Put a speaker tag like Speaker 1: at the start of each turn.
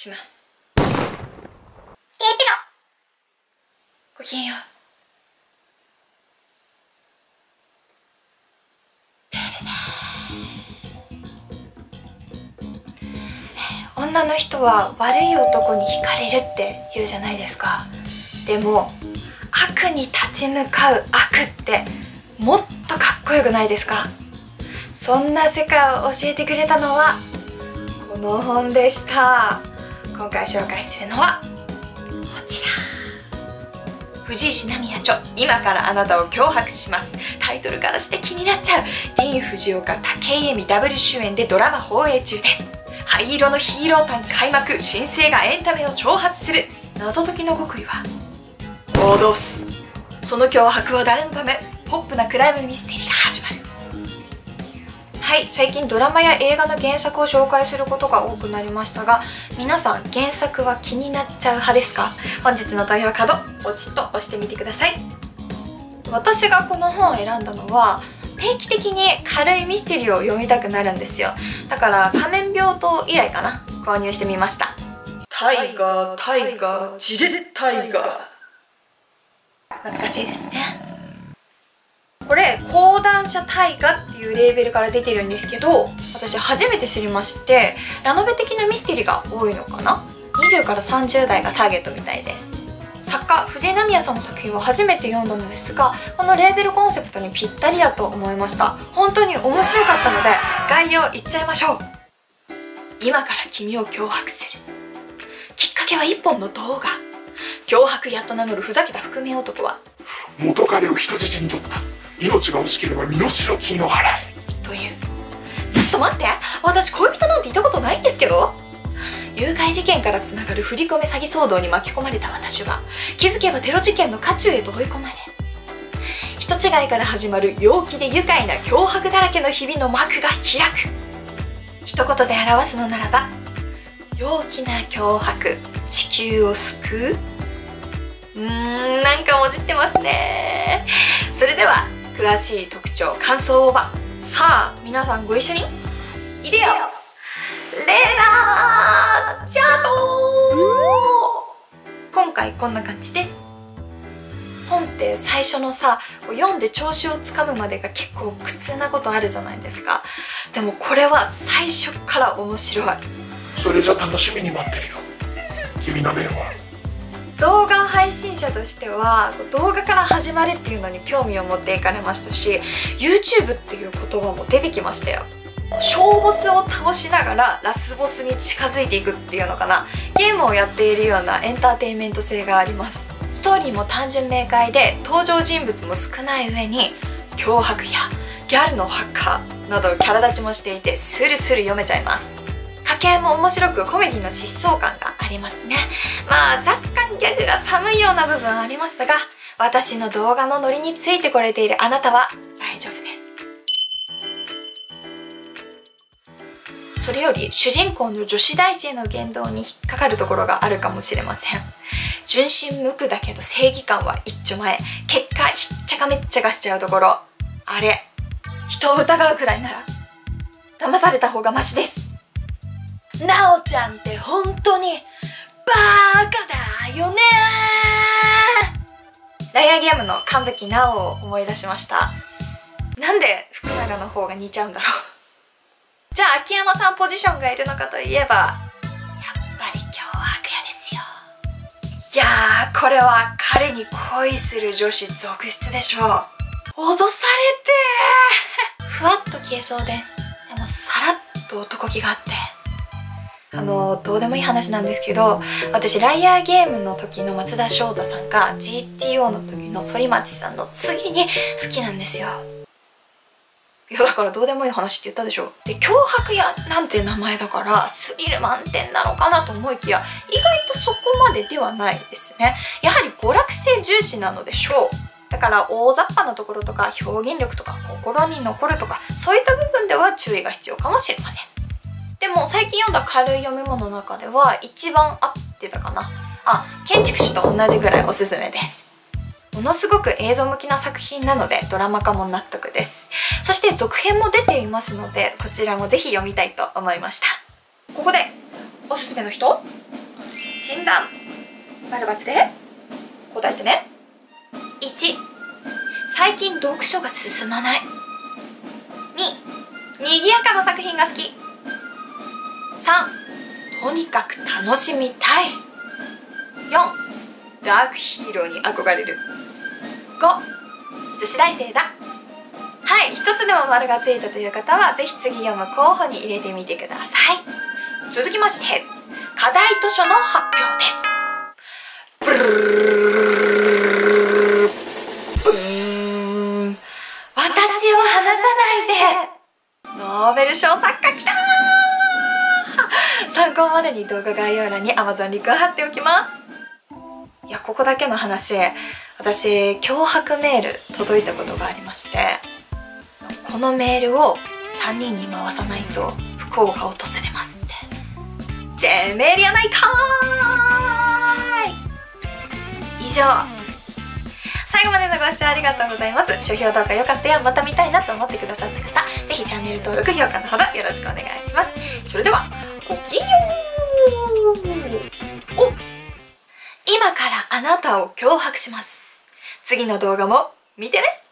Speaker 1: します。ごきげんよう。女の人は悪い男に惹かれるって言うじゃないですか。でも悪に立ち向かう悪ってもっとかっこよくないですか？そんな世界を教えてくれたのはこの本でした。今回紹介するのはこちら、藤石奈宮著、今からあなたを脅迫します。タイトルからして気になっちゃう。ディーン・フジオカ、武井絵美ダブル主演でドラマ放映中です。灰色のヒーロー譚開幕。新星がエンタメを挑発する。謎解きの極意は脅す。その脅迫は誰のため？ポップなクライムミステリーが始まる。はい、最近ドラマや映画の原作を紹介することが多くなりましたが、皆さん原作は気になっちゃう派ですか？本日の投票カードポチッと押してみてください。私がこの本を選んだのは定期的に軽いミステリーを読みたくなるんですよ。だから仮面病棟以来かな、購入してみました。タイガージレッタイガー、懐かしいですね。これ講談社大河っていうレーベルから出てるんですけど、私初めて知りまして、ラノベ的なミステリーが多いのかな。20から30代がターゲットみたいです。作家藤井奈宮さんの作品は初めて読んだのですが、このレーベルコンセプトにぴったりだと思いました。本当に面白かったので概要いっちゃいましょう。今から君を脅迫する。きっかけは一本の動画。脅迫屋と名乗るふざけた覆面男は
Speaker 2: 元彼を人質に取った。命が惜しければ身代金を払え
Speaker 1: という。ちょっと待って、私恋人なんていたことないんですけど。誘拐事件からつながる振り込め詐欺騒動に巻き込まれた私は、気づけばテロ事件の渦中へと追い込まれ、人違いから始まる陽気で愉快な脅迫だらけの日々の幕が開く。一言で表すのならば、陽気な脅迫、地球を救う。なんかもじってますね。それでは詳しい特徴、感想は、さあ皆さんご一緒にいでよレナーチャート。今回こんな感じです。本って最初のさ、読んで調子をつかむまでが結構苦痛なことあるじゃないですか。でもこれは最初から面白い。
Speaker 2: それじゃ楽しみに待ってるよ。君の面は。
Speaker 1: 動画配信者としては動画から始まるっていうのに興味を持っていかれましたし、 YouTube っていう言葉も出てきましたよ。小ボスを倒しながらラスボスに近づいていくっていうのかな。ゲームをやっているようなエンターテインメント性があります。ストーリーも単純明快で、登場人物も少ない上に脅迫やギャルのハッカーなどキャラ立ちもしていて、スルスル読めちゃいます。掛け合いも面白くコメディの疾走感がありますね。まあ若干ギャグが寒いような部分ありますが、私の動画のノリについてこれているあなたは大丈夫です。それより主人公の女子大生の言動に引っかかるところがあるかもしれません。純真無垢だけど正義感は一丁前、結果ひっちゃかめっちゃかしちゃうところ。あれ、人を疑うくらいなら騙された方がマシです。なおちゃんって本当にバーカだよね。ライアーゲームの神崎直を思い出しました。なんで福永の方が似ちゃうんだろう。じゃあ秋山さんポジションがいるのかといえば、やっぱり脅迫屋ですよ。いやー、これは彼に恋する女子続出でしょう。脅されてふわっと消えそうで、でもさらっと男気があって、どうでもいい話なんですけど、私ライアーゲームの時の松田翔太さんが GTO の時の反町さんの次に好きなんですよ。いやだからどうでもいい話って言ったでしょ。で、脅迫屋なんて名前だからスリル満点なのかなと思いきや、意外とそこまでではないですね。やはり娯楽性重視なのでしょう。だから大雑把なところとか表現力とか心に残るとか、そういった部分では注意が必要かもしれません。でも最近読んだ軽い読み物の中では一番合ってたかな。建築士と同じぐらいおすすめです。ものすごく映像向きな作品なのでドラマ化も納得です。そして続編も出ていますので、こちらもぜひ読みたいと思いました。ここでおすすめの人、 診断丸×で答えてね。1、最近読書が進まない。2、賑やかな作品が好き。3、とにかく楽しみたい。4、ダークヒーローに憧れる。5、女子大生だ。はい、一つでも丸がついたという方はぜひ次読む候補に入れてみてください。続きまして課題図書の発表です。ブルーブーン、私を離さないで。ノーベル賞作家きたー。参考までに動画概要欄に Amazon リンクを貼っておきます。いや、ここだけの話、私脅迫メール届いたことがありまして、このメールを3人に回さないと不幸が訪れますって。ジェメールやないかーい。以上、最後までのご視聴ありがとうございます。書評動画良かったよ、また見たいなと思ってくださった方、ぜひチャンネル登録、評価のほどよろしくお願いします。それではごきげんよう。お、今からあなたを脅迫します。次の動画も見てね。